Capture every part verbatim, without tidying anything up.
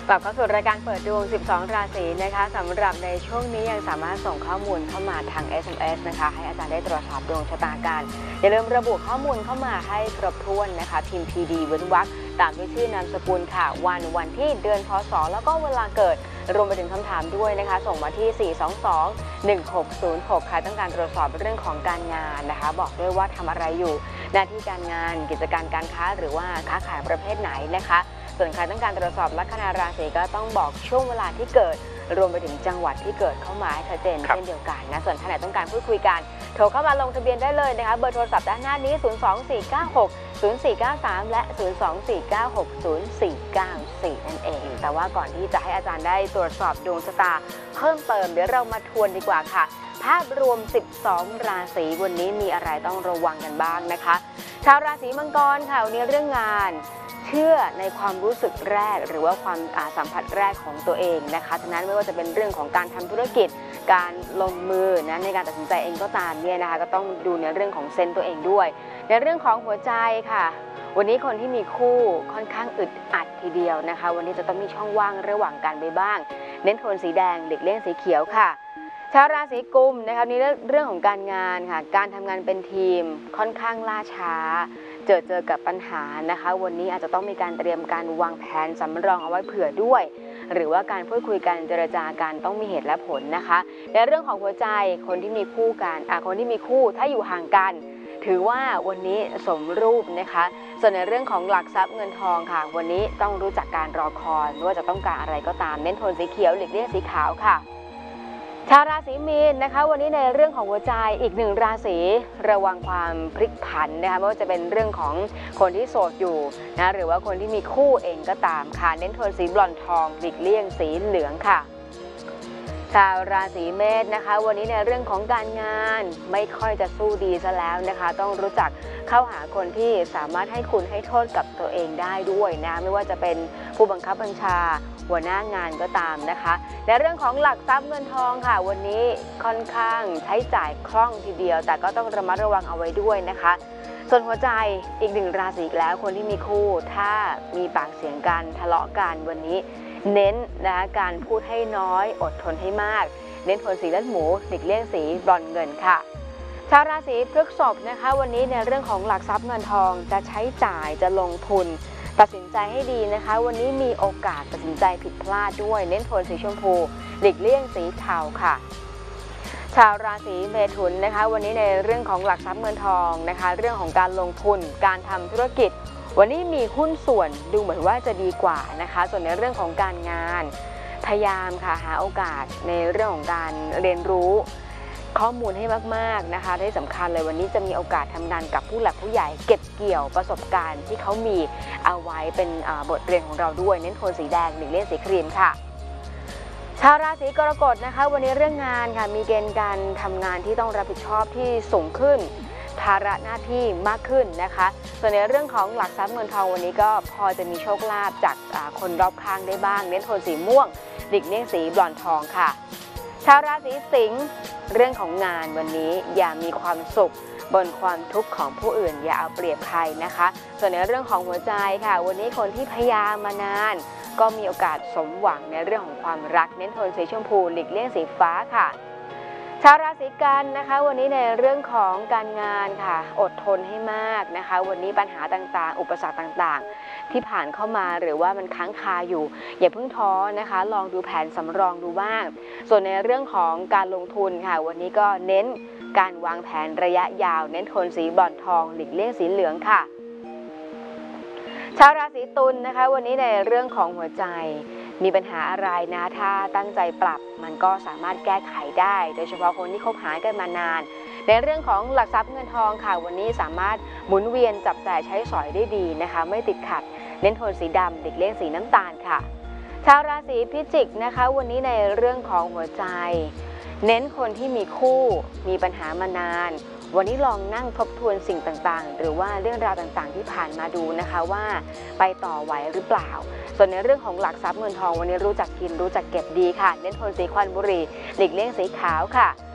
กลับเข้าสู่รายการเปิดดวงสิบสองราศีนะคะสำหรับในช่วงนี้ยังสามารถส่งข้อมูลเข้ามาทาง เอส เอ็ม เอส นะคะให้อาจารย์ได้ตรวจสอบดวงชะตาการอย่าลืมระบุข้อมูลเข้ามาให้ครบถ้วนนะคะพิมพ์ พี ดี เว้นวรรคตามด้วยชื่อนามสกุลค่ะวันวันที่เดือนพศแล้วก็เวลาเกิดรวมไปถึงคำถามด้วยนะคะส่งมาที่ สี่ สอง สอง หนึ่ง หก ศูนย์ หก ค่ะต้องการตรวจสอบเรื่องของการงานนะคะบอกด้วยว่าทำอะไรอยู่หน้าที่การงานกิจการการค้าหรือว่าค้าขายประเภทไหนนะคะส่วนใครต้องการตรวจสอบลัคนาราศีก็ต้องบอกช่วงเวลาที่เกิดรวมไปถึงจังหวัดที่เกิดเข้ามาให้ชัดเจนเช่นเดียวกันนะส่วนท่านไหนต้องการพูดคุยกันโทรเข้ามาลงทะเบียนได้เลยนะคะเบอร์โทรศัพท์ด้านหน้านี้ ศูนย์ สอง สี่ เก้า หก ศูนย์ สี่ เก้า สาม และ ศูนย์ สอง สี่ เก้า หก ศูนย์ สี่ เก้า สี่ นั่นเองแต่ว่าก่อนที่จะให้อาจารย์ได้ตรวจสอบดวงชะตาเพิ่มเติมเดี๋ยวเรามาทวนดีกว่าค่ะภาพรวมสิบสองราศีวันนี้มีอะไรต้องระวังกันบ้างนะคะชาวราศีมังกรค่ะวันนี้เรื่องงานเชื่อในความรู้สึกแรกหรือว่าความสัมผัสแรกของตัวเองนะคะฉะนั้นไม่ว่าจะเป็นเรื่องของการทำธุรกิจการลงมือนะในการตัดสินใจเองก็ตามเนี่ยนะคะก็ต้องดูในเรื่องของเซนส์ตัวเองด้วยในเรื่องของหัวใจค่ะวันนี้คนที่มีคู่ค่อนข้างอึดอัดทีเดียวนะคะวันนี้จะต้องมีช่องว่างระหว่างกันไปบ้างเน้นโทนสีแดงหลีกเลี่ยงสีเขียวค่ะชาวราศีกุมนะคะนี้เรื่องของการงานค่ะการทำงานเป็นทีมค่อนข้างล่าช้าเจอเจอกับปัญหานะคะวันนี้อาจจะต้องมีการเตรียมการวางแผนสำรองเอาไว้เผื่อด้วยหรือว่าการพูดคุยกันเจรจาการต้องมีเหตุและผลนะคะในเรื่องของหัวใจคนที่มีคู่กันอ่ะคนที่มีคู่ถ้าอยู่ห่างกันถือว่าวันนี้สมรูปนะคะส่วนในเรื่องของหลักทรัพย์เงินทองค่ะวันนี้ต้องรู้จักการรอคอยไม่ว่าจะต้องการอะไรก็ตามเน้นโทนสีเขียวหลีกเลี่ยงสีขาวค่ะชาวราศีมีนนะคะวันนี้ในเรื่องของหัวใจอีกหนึ่งราศีระวังความพลิกผันนะคะไม่ว่าจะเป็นเรื่องของคนที่โสดอยู่นะหรือว่าคนที่มีคู่เองก็ตามค่ะเน้นโทนสีบลอนด์ทองหลีกเลี่ยงสีเหลืองค่ะชาวราศีเมษนะคะวันนี้ในเรื่องของการงานไม่ค่อยจะสู้ดีซะแล้วนะคะต้องรู้จักเข้าหาคนที่สามารถให้คุณให้โทษกับตัวเองได้ด้วยนะไม่ว่าจะเป็นผู้บังคับบัญชาหัวหน้างานก็ตามนะคะในเรื่องของหลักทรัพย์เงินทองค่ะวันนี้ค่อนข้างใช้จ่ายคล่องทีเดียวแต่ก็ต้องระมัดระวังเอาไว้ด้วยนะคะส่วนหัวใจอีกหนึ่งราศีแล้วคนที่มีคู่ถ้ามีปากเสียงกันทะเลาะกันวันนี้เน้นนะคะการพูดให้น้อยอดทนให้มากเน้นโทนสีเลือดหมูหลีกเลี่ยงสีบรอนซ์เงินค่ะชาวราศีพฤษภนะคะวันนี้ในเรื่องของหลักทรัพย์เงินทองจะใช้จ่ายจะลงทุนตัดสินใจให้ดีนะคะวันนี้มีโอกาสตัดสินใจผิดพลาดด้วยเน้นโทนสีชมพูหลีกเลี่ยงสีเทาค่ะชาวราศีเมถุนนะคะวันนี้ในเรื่องของหลักทรัพย์เงินทองนะคะเรื่องของการลงทุนการทำธุรกิจวันนี้มีหุ้นส่วนดูเหมือนว่าจะดีกว่านะคะส่วนในเรื่องของการงานพยายามค่ะหาโอกาสในเรื่องของการเรียนรู้ข้อมูลให้มากๆนะคะที่สำคัญเลยวันนี้จะมีโอกาสทำงานกับผู้หลักผู้ใหญ่เก็บเกี่ยวประสบการณ์ที่เขามีเอาไว้เป็นบทเรียนของเราด้วยเน้นโทนสีแดงหลีกเลี่ยงสีครีมค่ะชาวราศีกรกฎนะคะวันนี้เรื่องงานค่ะมีเกณฑ์การทำงานที่ต้องรับผิดชอบที่สูงขึ้นภาระหน้าที่มากขึ้นนะคะส่วนในเรื่องของหลักทรัพย์เงินทองวันนี้ก็พอจะมีโชคลาภจากคนรอบข้างได้บ้างเน้นโทนสีม่วงหลีกเลี่ยงสีบลอนด์ทองค่ะชาวราศีสิงห์เรื่องของงานวันนี้อย่ามีความสุขบนความทุกข์ของผู้อื่นอย่าเอาเปรียบใครนะคะส่วนในเรื่องของหัวใจค่ะวันนี้คนที่พยายามมานานก็มีโอกาสสมหวังในเรื่องของความรักเน้นโทนสีชมพูหลีกเลี่ยงสีฟ้าค่ะชาวราศีกันนะคะวันนี้ในเรื่องของการงานค่ะอดทนให้มากนะคะวันนี้ปัญหาต่างๆอุปสรรคต่างๆที่ผ่านเข้ามาหรือว่ามันค้างคาอยู่อย่าเพิ่งท้อนะคะลองดูแผนสำรองดูบ้างส่วนในเรื่องของการลงทุนค่ะวันนี้ก็เน้นการวางแผนระยะยาวเน้นโทนสีบรอนซ์ทองหลีกเลี่ยงสีเหลืองค่ะชาวราศีตุลนะคะวันนี้ในเรื่องของหัวใจมีปัญหาอะไรนะถ้าตั้งใจปรับมันก็สามารถแก้ไขได้โดยเฉพาะคนที่คบหากันมานานในเรื่องของหลักทรัพย์เงินทองค่ะวันนี้สามารถหมุนเวียนจับจ่ายใช้สอยได้ดีนะคะไม่ติดขัดเน้นโทนสีดำหลีกเลี่ยงสีน้ำตาลค่ะชาวราศีพิจิกนะคะวันนี้ในเรื่องของหัวใจเน้นคนที่มีคู่มีปัญหามานานวันนี้ลองนั่งทบทวนสิ่งต่างๆหรือว่าเรื่องราวต่างๆที่ผ่านมาดูนะคะว่าไปต่อไหวหรือเปล่าส่วนในเรื่องของหลักทรัพย์เงินทองวันนี้รู้จักกินรู้จักเก็บดีค่ะเน้นโทนสีควันบุหรี่หลีกเลี่ยงสีขาวค่ะ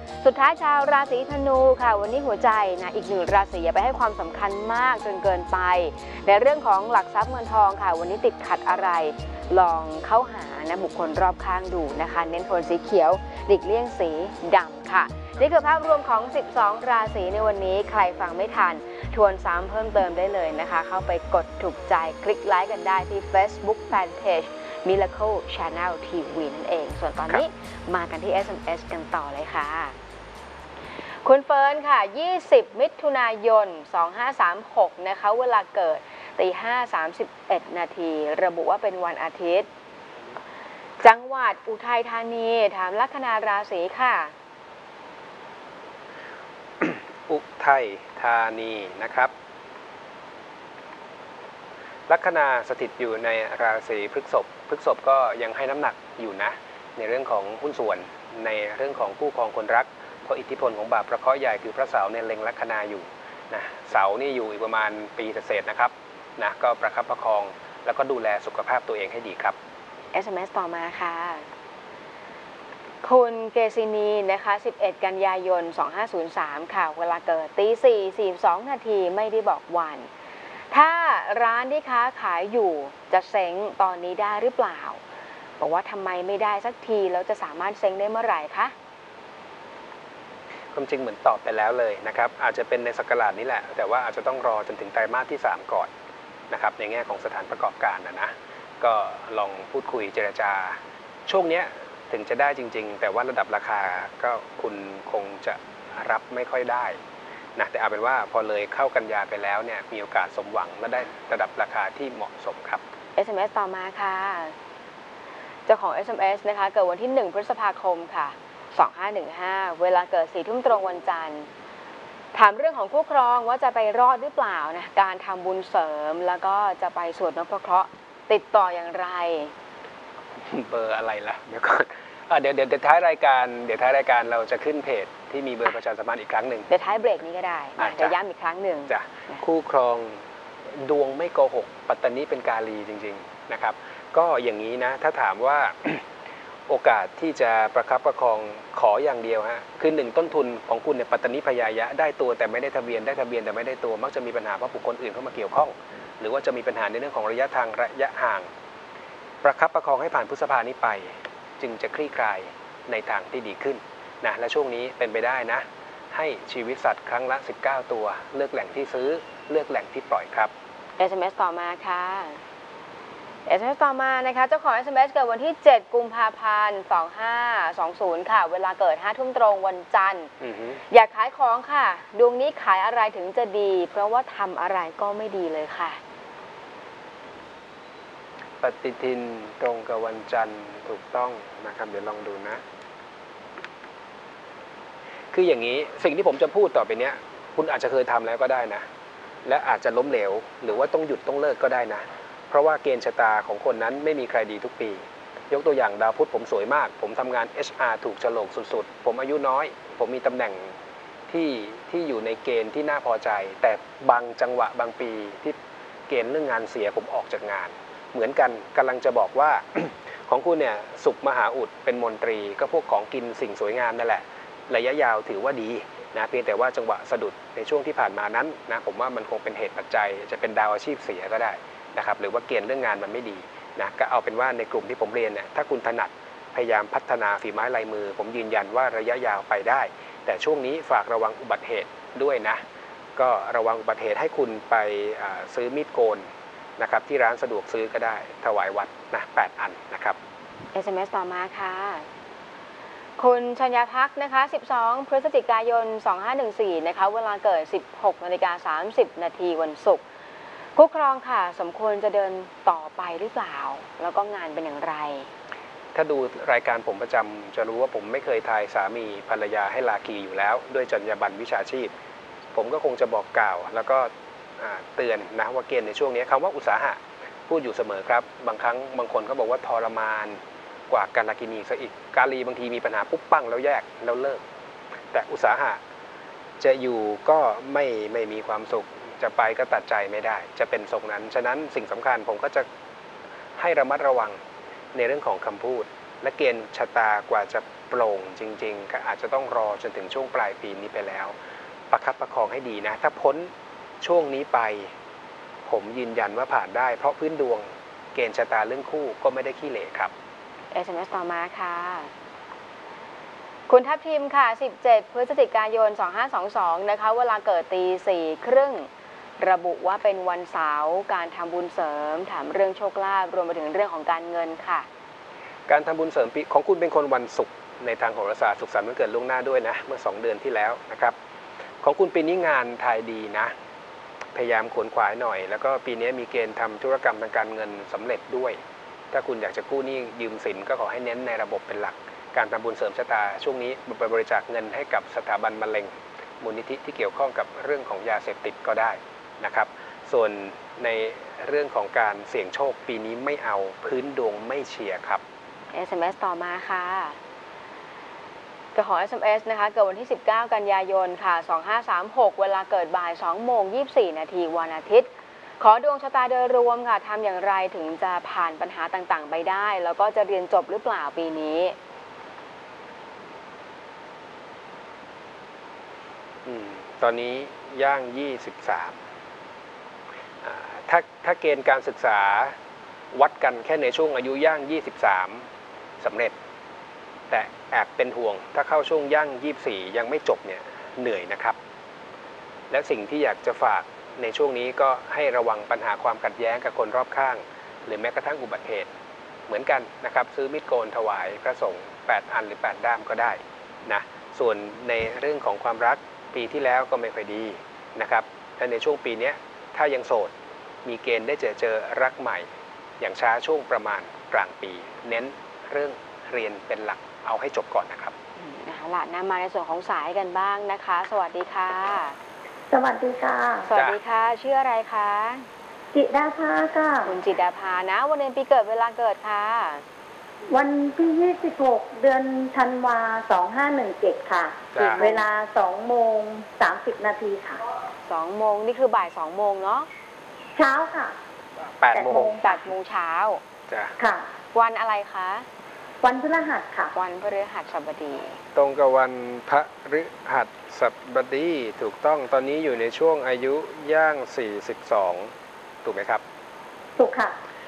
สุดท้ายชาวราศีธนูค่ะวันนี้หัวใจนะอีกหนึ่งราศีอย่าไปให้ความสำคัญมากจนเกินไปในเรื่องของหลักทรัพย์เงินทองค่ะวันนี้ติดขัดอะไรลองเข้าหานะบุคคลรอบข้างดูนะคะเน้นโทนสีเขียวหลีกเลี่ยงสีดำค่ะนี่คือภาพรวมของสิบสองราศีในวันนี้ใครฟังไม่ทันทวนซ้ำเพิ่มเติมได้เลยนะคะเข้าไปกดถูกใจคลิกไลค์กันได้ที่ Facebook Fanpage Miracle Channel ที วี นั่นเองส่วนตอนนี้มากันที่ เอส เอ็ม เอส กันต่อเลยค่ะคุณเฟิร์นค่ะยี่สิบมิถุนายนสองห้าสามหกนะคะเวลาเกิดตีห้าสามสิบเอ็ดนาทีระบุว่าเป็นวันอาทิตย์จังหวัดอุทัยธานีถามลัคนาราศีค่ะอุทัยธานีนะครับลัคนาสถิตอยู่ในราศีพฤษภพฤษภก็ยังให้น้ำหนักอยู่นะในเรื่องของหุ้นส่วนในเรื่องของคู่ครองคนรักเพราะอิทธิพลของบาปพระเคราะห์ใหญ่คือพระเสาร์เนี่ยเล็งลัคนาอยู่นะเสาร์นี่อยู่อีกประมาณปีเศษนะครับนะก็ประคับประคองแล้วก็ดูแลสุขภาพตัวเองให้ดีครับเอส เอ็ม เอส ต่อมาค่ะคุณเกซินีนะคะสิบเอ็ดกันยายนสองห้าศูนย์สามค่ะเวลาเกิดตีสี่สี่สิบสองนาทีไม่ได้บอกวันถ้าร้านที่ค้าขายอยู่จะเซ้งตอนนี้ได้หรือเปล่าบอกว่าทำไมไม่ได้สักทีแล้วจะสามารถเซ้งได้เมื่อไหร่คะความจริงเหมือนตอบไปแล้วเลยนะครับอาจจะเป็นในศักราชนี้แหละแต่ว่าอาจจะต้องรอจนถึงไตรมาสที่สามก่อนนะครับในแง่ของสถานประกอบการนะนะก็ลองพูดคุยเจรจาช่วงนี้ถึงจะได้จริงๆแต่ว่าระดับราคาก็คุณคงจะรับไม่ค่อยได้นะแต่เอาเป็นว่าพอเลยเข้ากันยาไปแล้วเนี่ยมีโอกาสสมหวังและได้ระดับราคาที่เหมาะสมครับเอส เอ็ม เอส ต่อมาค่ะเจ้าของ เอส เอ็ม เอส นะคะเกิดวันที่หนึ่งพฤษภาคมค่ะสองห้าหนึ่งห้าเวลาเกิดสี่ทุ่มตรงวันจันทร์ถามเรื่องของคู่ครองว่าจะไปรอดหรือเปล่านะการทำบุญเสริมแล้วก็จะไปสวดนพเคราะห์ติดต่ออย่างไรเบอร์อะไรล่ะเดี๋ยวก่อนเดี๋ยวเดี๋ยวท้ายรายการเดี๋ยวท้ายรายการเราจะขึ้นเพจที่มีเบอร์ประชาสัมพันธ์อีกครั้งหนึ่งเดี๋ยวท้ายเบรกนี้ก็ได้เดี๋ยวย้ำอีกครั้งหนึ่งจ้ะคู่ครองดวงไม่โกหกปัตตานีเป็นกาลีจริงๆนะครับก็อย่างนี้นะถ้าถามว่า โอกาสที่จะประคับประคองขออย่างเดียวฮะคือหนึ่งต้นทุนของคุณเนี่ยปัตตานีพยายะได้ตัวแต่ไม่ได้ทะเบียนได้ทะเบียนแต่ไม่ได้ตัวมักจะมีปัญหาเพราะบุคคลอื่นเข้ามาเกี่ยวข้องหรือว่าจะมีปัญหาในเรื่องของระยะทางระยะห่างประคับประคองให้ผ่านพฤษภานี้ไปจึงจะคลี่คลายในทางที่ดีขึ้นนะและช่วงนี้เป็นไปได้นะให้ชีวิตสัตว์ครั้งละสิบเก้าตัวเลือกแหล่งที่ซื้อเลือกแหล่งที่ปล่อยครับเอส เอ็ม เอส ต่อมาค่ะ เอส เอ็ม เอส ต่อมานะคะเจ้าของ เอส เอ็ม เอส เกิดวันที่เจ็ดกุมภาพันธ์สองห้าสองศูนย์ค่ะเวลาเกิดห้าทุ่มตรงวันจันทร์ uh-huh. อยากขายของค่ะดวงนี้ขายอะไรถึงจะดีเพราะว่าทำอะไรก็ไม่ดีเลยค่ะปฏิทินตรงกับวันจันทร์ถูกต้องนะครับเดี๋ยวลองดูนะคืออย่างนี้สิ่งที่ผมจะพูดต่อไปเนี้ยคุณอาจจะเคยทำแล้วก็ได้นะและอาจจะล้มเหลวหรือว่าต้องหยุดต้องเลิกก็ได้นะเพราะว่าเกณฑ์ชะตาของคนนั้นไม่มีใครดีทุกปียกตัวอย่างดาวพุธผมสวยมากผมทำงาน เอช อาร์ ถูกโฉลกสุดๆผมอายุน้อยผมมีตำแหน่งที่ที่อยู่ในเกณฑ์ที่น่าพอใจแต่บางจังหวะบางปีที่เกณฑ์เรื่องงานเสียผมออกจากงานเหมือนกันกำลังจะบอกว่า ของคุณเนี่ยสุขมหาอุดเป็นมนตรีก็พวกของกินสิ่งสวยงามนั่นแหละระยะยาวถือว่าดีนะเพียงแต่ว่าจังหวะสะดุดในช่วงที่ผ่านมานั้นนะผมว่ามันคงเป็นเหตุปัจจัยจะเป็นดาวอาชีพเสียก็ได้นะครับหรือว่าเกณฑ์เรื่องงานมันไม่ดีนะก็เอาเป็นว่าในกลุ่มที่ผมเรียนเนี่ยถ้าคุณถนัดพยายามพัฒนาฝีไม้ลายมือผมยืนยันว่าระยะยาวไปได้แต่ช่วงนี้ฝากระวังอุบัติเหตุด้วยนะก็ระวังอุบัติเหตุให้คุณไปซื้อมีดโกนนะครับที่ร้านสะดวกซื้อก็ได้ถวายวัดนะแปดอันนะครับเอส เอ็ม เอส ต่อมาค่ะคุณชัญญาพักนะคะสิบสองพฤศจิกายนสองห้าหนึ่งสี่นะคะเวลาเกิดสิบหกนาฬิกาสามสิบนาทีวันศุกร์คู่ครองค่ะสมควรจะเดินต่อไปหรือเปล่าแล้วก็งานเป็นอย่างไรถ้าดูรายการผมประจำจะรู้ว่าผมไม่เคยทายสามีภรรยาให้ลาคีอยู่แล้วด้วยจรรยาบรรณวิชาชีพผมก็คงจะบอกกล่าวแล้วก็เตือนนะว่าเกณฑ์ในช่วงนี้คำว่าอุตสาหะพูดอยู่เสมอครับบางครั้งบางคนเขาบอกว่าทรมานกว่าการกินีซะอีกกาลีบางทีมีปัญหาปุ๊บปั้งแล้วแยกแล้วเลิกแต่อุตสาหะจะอยู่ก็ไม่ไม่มีความสุขจะไปก็ตัดใจไม่ได้จะเป็นทรงนั้นฉะนั้นสิ่งสำคัญผมก็จะให้ระมัดระวังในเรื่องของคำพูดและเกณฑ์ชะตากว่าจะโปร่งจริงๆก็อาจจะต้องรอจนถึงช่วงปลายปีนี้ไปแล้วประคับประคองให้ดีนะถ้าพ้นช่วงนี้ไปผมยืนยันว่าผ่านได้เพราะพื้นดวงเกณฑ์ชะตาเรื่องคู่ก็ไม่ได้ขี้เหร่ครับเอส เอ็ม เอส ต่อมาค่ะคุณทัพทิมค่ะสิบเจ็ดพฤศจิกายนสองห้าสองสองนะคะเวลาเกิดตีสี่ครึ่งระบุว่าเป็นวันเสาร์การทำบุญเสริมถามเรื่องโชคลาภรวมไปถึงเรื่องของการเงินค่ะการทำบุญเสริมปีของคุณเป็นคนวันศุกร์ในทางโหราศาสตร์สุขสันต์วันเกิดล่วงหน้าด้วยนะเมื่อสองเดือนที่แล้วนะครับของคุณปีนี้งานทายดีนะพยายามขวนขวายหน่อยแล้วก็ปีนี้มีเกณฑ์ทำธุรกรรมทางการเงินสำเร็จด้วยถ้าคุณอยากจะกู้หนี้ยืมสินก็ขอให้เน้นในระบบเป็นหลักการทำบุญเสริมชะตาช่วงนี้ไปบริจาคเงินให้กับสถาบันมะเร็งมูลนิธิที่เกี่ยวข้องกับเรื่องของยาเสพติดก็ได้นะครับส่วนในเรื่องของการเสี่ยงโชคปีนี้ไม่เอาพื้นดวงไม่เชียร์ครับเอส เอ็ม เอส ต่อมาค่ะกระขอ เอส เอ็ม เอส นะคะเกิดวันที่สิบเก้ากันยายนค่ะสองห้าสามหกเวลาเกิดบ่ายสองโมงยี่สิบสี่นาทีวันอาทิตย์ขอดวงชะตาโดยรวมค่ะทำอย่างไรถึงจะผ่านปัญหาต่างๆไปได้แล้วก็จะเรียนจบหรือเปล่าปีนี้อืมตอนนี้ย่างยี่สิบสามอ่าถ้าถ้าเกณฑ์การศึกษาวัดกันแค่ในช่วงอายุย่างยี่สิบสามสำเร็จแต่แอบเป็นห่วงถ้าเข้าช่วงย่างยี่สิบสี่ยังไม่จบเนี่ยเหนื่อยนะครับและสิ่งที่อยากจะฝากในช่วงนี้ก็ให้ระวังปัญหาความขัดแย้งกับคนรอบข้างหรือแม้กระทั่งอุบัติเหตุเหมือนกันนะครับซื้อมีดโกนถวายพระสงฆ์แปดอันหรือแปดด้ามก็ได้นะส่วนในเรื่องของความรักปีที่แล้วก็ไม่ค่อยดีนะครับแต่ในช่วงปีนี้ถ้ายังโสดมีเกณฑ์ได้เจอเจอรักใหม่อย่างช้าช่วงประมาณกลางปีเน้นเรื่องเรียนเป็นหลักเอาให้จบก่อนนะครับนะคะหลานนำมาในส่วนของสายกันบ้างนะคะสวัสดีค่ะสวัสดีค่ะสวัสดีค่ะชื่ออะไรคะจิดาภาค่ะคุณจิดาภานะวันเดือนปีเกิดเวลาเกิดค่ะวันที่ยี่สิบหกเดือนธันวาสองห้าหนึ่งเจ็ดค่ะเวลาสองโมงสามสิบนาทีค่ะสองโมงนี่คือบ่ายสองโมงเนาะเช้าค่ะแปดโมงแปดโมงเช้าจ้ะค่ะวันอะไรคะวันพฤหัสค่ะวันพฤหัสบดีตรงกับวันพฤหัสบดีถูกต้องตอนนี้อยู่ในช่วงอายุย่างสี่สิบสองถูกไหมครับถูกค่ะ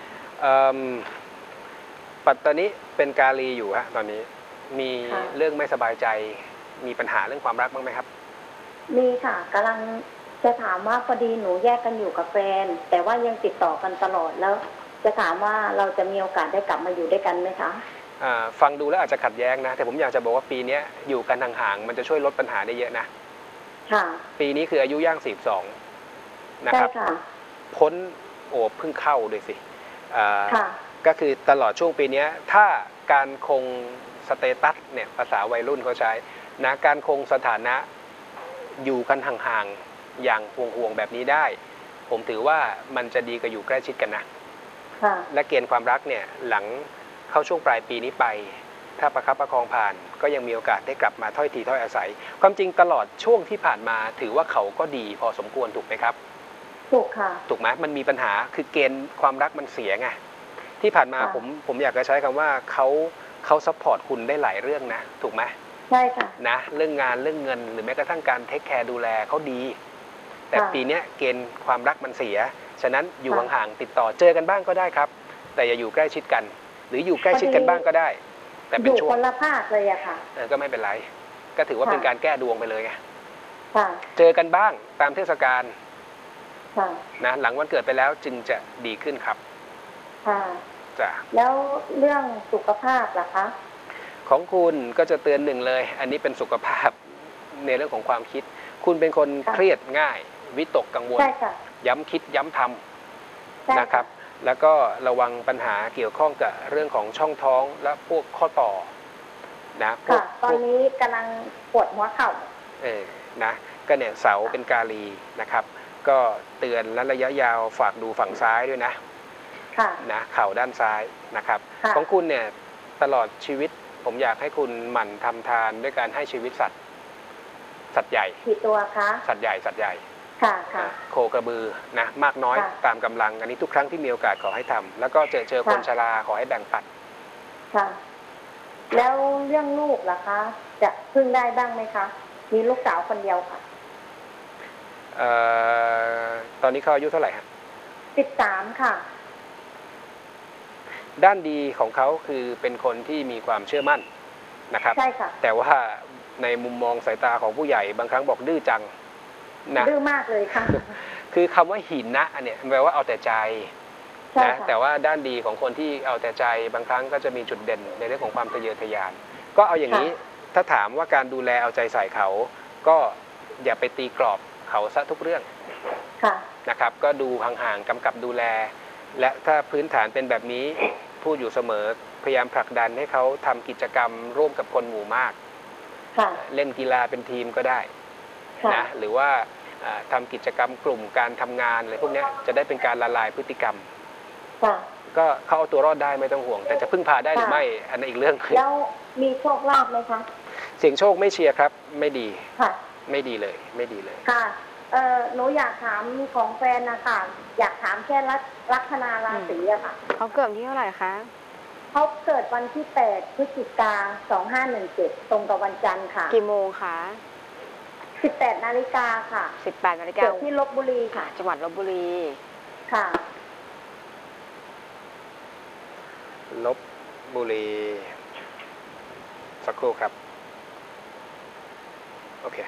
ปัตตานีเป็นกาลีอยู่ฮะตอนนี้มีเรื่องไม่สบายใจมีปัญหาเรื่องความรักบ้างไหมครับมีค่ะกำลังจะถามว่าพอดีหนูแยกกันอยู่กับแฟนแต่ว่ายังติดต่อกันตลอดแล้วจะถามว่าเราจะมีโอกาสได้กลับมาอยู่ด้วยกันไหมคะฟังดูแล้วอาจจะขัดแย้งนะแต่ผมอยากจะบอกว่าปีนี้อยู่กันห่างๆมันจะช่วยลดปัญหาได้เยอะนะค่ะปีนี้คืออายุย่างสี่สิบสองนะครับพ้นโอ้เพิ่งเข้าด้วยสิก็คือตลอดช่วงปีนี้ถ้าการคงสเตตัสเนี่ยภาษาวัยรุ่นเขาใช้นะการคงสถานะอยู่กันห่างๆอย่างห่วงๆแบบนี้ได้ผมถือว่ามันจะดีกว่าอยู่ใกล้ชิดกันนะและเกณฑ์ความรักเนี่ยหลังเข้าช่วงปลายปีนี้ไปถ้าประคับประคองผ่านก็ยังมีโอกาสได้กลับมาถ้อยทีถ้อยอาศัยความจริงตลอดช่วงที่ผ่านมาถือว่าเขาก็ดีพอสมควรถูกไหมครับถูกค่ะถูกไหมมันมีปัญหาคือเกณฑ์ความรักมันเสียไงที่ผ่านมาผมผมอยากจะใช้คำว่าเขาเขาซัพพอร์ตคุณได้หลายเรื่องนะถูกไหมใช่ค่ะนะเรื่องงานเรื่องเงินหรือแม้กระทั่งการเทคแคร์ดูแลเขาดีแต่ปีนี้เกณฑ์ความรักมันเสียฉะนั้นอยู่ห่างๆติดต่อเจอกันบ้างก็ได้ครับแต่อย่าอยู่ใกล้ชิดกันหรืออยู่ใกล้ชิดกันบ้างก็ได้แต่เป็นช่วงอยู่คนละภาคเลยอะค่ะเออก็ไม่เป็นไรก็ถือว่าเป็นการแก้ดวงไปเลยไงค่ะเจอกันบ้างตามเทศกาลค่ะนะหลังวันเกิดไปแล้วจึงจะดีขึ้นครับค่ะจ้ะแล้วเรื่องสุขภาพล่ะคะของคุณก็จะเตือนหนึ่งเลยอันนี้เป็นสุขภาพในเรื่องของความคิดคุณเป็นคนเครียดง่ายวิตกกังวลย้ำคิดย้ำทำนะครับแล้วก็ระวังปัญหาเกี่ยวข้องกับเรื่องของช่องท้องและพวกข้อต่อนะค่ะตอนนี้กำลังปวดหัวเข่าเออนะก็เนี่ยเสาเป็นกาลีนะครับก็เตือนและระยะยาวฝากดูฝั่งซ้ายด้วยนะค่ะนะเข่าด้านซ้ายนะครับของคุณเนี่ยตลอดชีวิตผมอยากให้คุณหมั่นทำทานด้วยการให้ชีวิตสัตว์สัตว์ใหญ่กี่ตัวคะสัตว์ใหญ่สัตว์ใหญ่ค่ะค่ะโคกระบือนะมากน้อยตามกำลังอันนี้ทุกครั้งที่มีโอกาสขอให้ทำแล้วก็เจอเจอคนชราขอให้แบ่งปันค่ะแล้วเรื่องลูกล่ะคะ จะพึ่งได้บ้างไหมคะ มีลูกสาวคนเดียวค่ะเอ่อตอนนี้เขาอายุเท่าไหร่ฮะสิบสามค่ะด้านดีของเขาคือเป็นคนที่มีความเชื่อมั่นนะครับใช่ค่ะแต่ว่าในมุมมองสายตาของผู้ใหญ่บางครั้งบอกดื้อจังนะดื้อมากเลยค่ะคือคำว่าหินนะอันเนี้ยแปลว่าเอาแต่ใจใช่นะค่ะแต่ว่าด้านดีของคนที่เอาแต่ใจบางครั้งก็จะมีจุดเด่นในเรื่องของความทะเยอทะยาน ก็เอาอย่างนี้ถ้าถามว่าการดูแลเอาใจใส่เขา ก็อย่าไปตีกรอบเขาซะทุกเรื่องค่ะนะครับ ก็ดูห่างๆกำกับดูแล และถ้าพื้นฐานเป็นแบบนี้พูดอยู่เสมอพยายามผลักดันให้เขาทำกิจกรรมร่วมกับคนหมู่มากค่ะเล่นกีฬาเป็นทีมก็ได้ค่ะนะหรือว่าอ่าทำกิจกรรมกลุ่มการทำงานอะไรพวกเนี้ยจะได้เป็นการละลายพฤติกรรมค่ะก็เขาเอาตัวรอดได้ไม่ต้องห่วง แต่จะพึ่งพาได้หรือค่ะไม่อันนั้นอีกเรื่องแล้วมีโชคลาภไหมคะเสียงโชคไม่เชียร์ครับไม่ดีค่ะไม่ดีเลยไม่ดีเลยค่ะ เอ่อ หนูอยากถามของแฟนนะคะอยากถามแค่ลักลัคนาราศีอะค่ะเขาเกิดวันที่เท่าไหร่คะเขาเกิดวันที่แปดพฤศจิกาสองห้าหนึ่งเจ็ดตรงกับวันจันทร์ค่ะกี่โมงคะสิบแปดนาฬิกาค่ะสิบแปดนาฬิกาเกิดที่ลบบุรีค่ะจังหวัดลบบุรีค่ะลบบุรีสักครู่ครับโอเค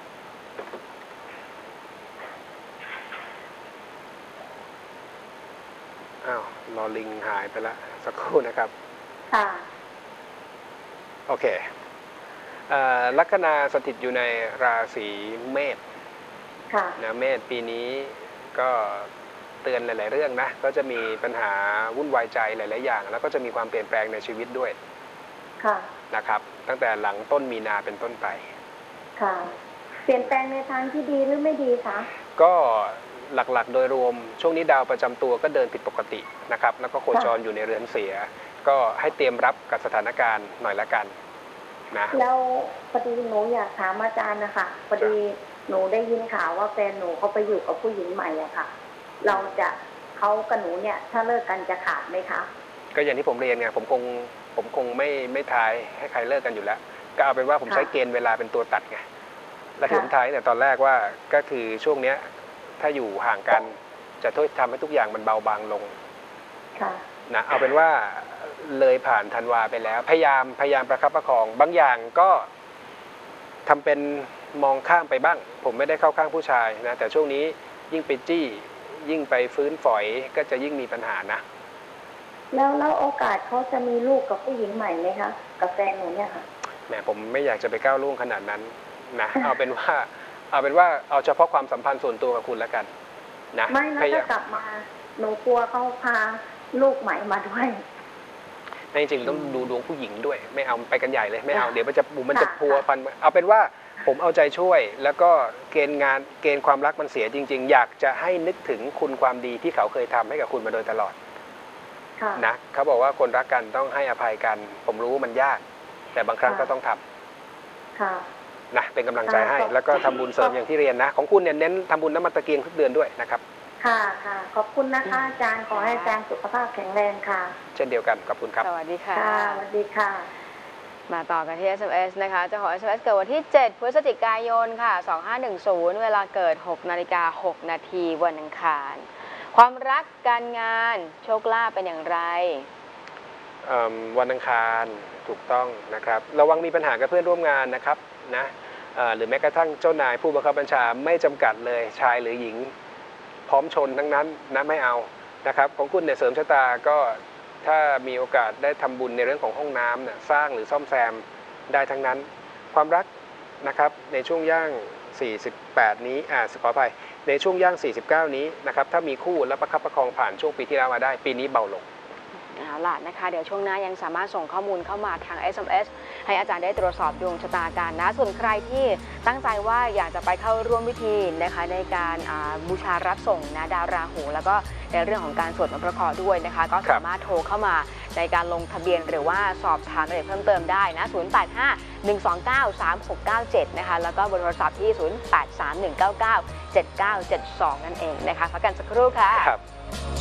อ้าวลอลิงหายไปแล้วสักครู่นะครับค่ะโอเคเอ่อลัคนาสถิตอยู่ในราศีเมษค่ะนะเมษปีนี้ก็เตือนหลาย ๆ เรื่องนะก็จะมีปัญหาวุ่นวายใจหลาย ๆ อย่าง แล้วก็จะมีความเปลี่ยนแปลงในชีวิตด้วยค่ะนะครับตั้งแต่หลังต้นมีนาเป็นต้นไปค่ะ เปลี่ยนแปลงในทางที่ดีหรือไม่ดีคะก็หลัก ๆ โดยรวมช่วงนี้ดาวประจำตัวก็เดินผิดปกตินะครับแล้วก็โคจรอยู่ในเรือนเสีย ก็ให้เตรียมรับกับสถานการณ์หน่อยละกันนะแล้วพอดีหนูอยากถามอาจารย์นะคะพอดีหนูได้ยินข่าวว่าแฟนหนูเขาไปอยู่กับผู้หญิงใหม่อะค่ะ เราจะเขากับหนูเนี่ย ถ้าเลิกกันจะขาดไหมคะก็อย่างที่ผมเรียนไงผมคงผมคงไม่ไม่ทายให้ใครเลิกกันอยู่แล้ว ก็เอาเป็นว่าผมใช้เกณฑ์เวลาเป็นตัวตัดไงและที่ผมทายแต่ตอนแรกว่าก็คือช่วงเนี้ยถ้าอยู่ห่างกันจะช่วยทำให้ทุกอย่างมันเบาบางลงค่ะนะเอาเป็นว่าเลยผ่านธันวาไปแล้ว พยายามพยายามประคับประคองบางอย่างก็ทำเป็นมองข้ามไปบ้าง ผมไม่ได้เข้าข้างผู้ชายนะแต่ช่วงนี้ยิ่งไปจี้ยิ่งไปฟื้นฝอยก็จะยิ่งมีปัญหานะแล้วแล้วโอกาสเขาจะมีลูกกับผู้หญิงใหม่ไหมคะกับแฟนหนูเนี่ยค่ะแหมผมไม่อยากจะไปก้าวล่วงขนาดนั้นนะ เอาเป็นว่าเอาเป็นว่าเอาเฉพาะความสัมพันธ์ส่วนตัวกับคุณแล้วกันนะไม่นะพยายาถ้าม กลับมาหนูกลัวเขาพาลูกใหม่มาด้วยในจริงๆต้องดูดวงผู้หญิงด้วย ไม่เอาไปกันใหญ่เลยไม่เอาค่ะเดี๋ยวมันจะมันจะค่ะพัวพันเอาเป็นว่าผมเอาใจช่วย แล้วก็เกณฑ์งานเกณฑ์ความรักมันเสียจริง ๆ อยากจะให้นึกถึงคุณความดีที่เขาเคยทำให้กับคุณมาโดยตลอดค่ะนะเขาบอกว่าคนรักกันต้องให้อภัยกัน ผมรู้ว่ามันยาก แต่บางครั้งค่ะก็ต้องทำค่ะนะเป็นกำลังใจให้ค่ะแล้วก็ทำบุญเสริมอย่างที่เรียนนะ ของคุณเนี่ยเน้นทำบุญน้ำมันตะเกียงทุกเดือนด้วยนะครับค่ะค่ะ ขอบคุณนะคะอาจารย์ขอให้อาจารย์สุขภาพแข็งแรงค่ะเช่นเดียวกันขอบคุณครับสวัสดีค่ะค่ะสวัสดีค่ะมาต่อกันที่ เอส เอ็ม เอส นะคะเจ้าของ เอส เอ็ม เอส เกิดวันที่ เจ็ด พฤศจิกายน ค่ะ สองห้าหนึ่งศูนย์ เวลาเกิด หกนาฬิกาหกนาทีวันอังคาร ความรักการงานโชคลาภเป็นอย่างไรเอิ่มวันอังคารถูกต้องนะครับระวังมีปัญหากับเพื่อนร่วมงานนะครับนะเอ่อหรือแม้กระทั่งเจ้านายผู้บังคับบัญชาไม่จำกัดเลยชายหรือหญิง พร้อมชนทั้งนั้นนะไม่เอานะครับของคุณเนี่ยเสริมชะตาก็ถ้ามีโอกาสได้ทำบุญในเรื่องของห้องน้ำเนี่ยสร้างหรือซ่อมแซมได้ทั้งนั้น ความรักนะครับในช่วงย่าง สี่สิบแปด นี้อ่าขออภัยในช่วงย่าง สี่สิบเก้า นี้นะครับถ้ามีคู่และประคับประคองผ่านช่วงปีที่แล้วมาได้ ปีนี้เบาลงเอาล่ะนะคะเดี๋ยวช่วงหน้ายังสามารถส่งข้อมูลเข้ามาทาง เอส เอ็ม เอส ให้อาจารย์ได้ตรวจสอบดวงชะตากันนะส่วนใครที่ตั้งใจว่าอยากจะไปเข้าร่วมพิธีนะคะในการบูชารับส่งนะดาวราหูแล้วก็ในเรื่องของการสวดมนต์พระเคราะห์ด้วยนะคะก็สามารถโทรเข้ามาในการลงทะเบียนหรือว่าสอบถามรายละเอียดเพิ่มเติมได้นะศูนย์ แปด ห้า หนึ่ง สอง เก้า สาม หก เก้า เจ็ดนะคะแล้วก็เบอร์โทรศัพท์ที่ ศูนย์ แปด สาม หนึ่ง เก้า เก้า เจ็ด เก้า เจ็ด สอง นั่นเองนะคะพักกันสักครู่ค่ะครับ